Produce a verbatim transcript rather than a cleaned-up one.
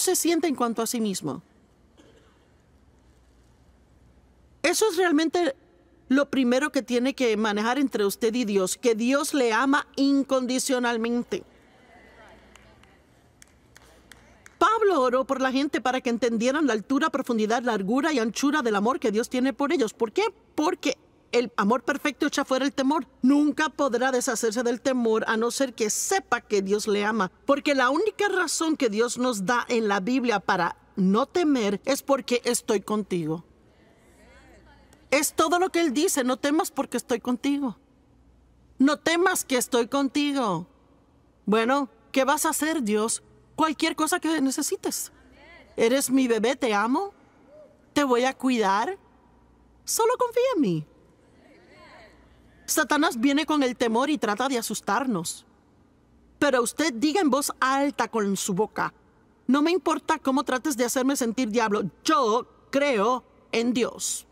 se siente en cuanto a sí mismo? Eso es realmente lo primero que tiene que manejar entre usted y Dios, que Dios le ama incondicionalmente. Pablo oró por la gente para que entendieran la altura, profundidad, largura y anchura del amor que Dios tiene por ellos. ¿Por qué? Porque el amor perfecto echa fuera el temor. Nunca podrá deshacerse del temor a no ser que sepa que Dios le ama. Porque la única razón que Dios nos da en la Biblia para no temer es porque estoy contigo. Es todo lo que Él dice. No temas porque estoy contigo. No temas que estoy contigo. Bueno, ¿qué vas a hacer, Dios? Cualquier cosa que necesites. Eres mi bebé, te amo. Te voy a cuidar. Solo confía en mí. Satanás viene con el temor y trata de asustarnos. Pero usted diga en voz alta con su boca: no me importa cómo trates de hacerme sentir, diablo. Yo creo en Dios.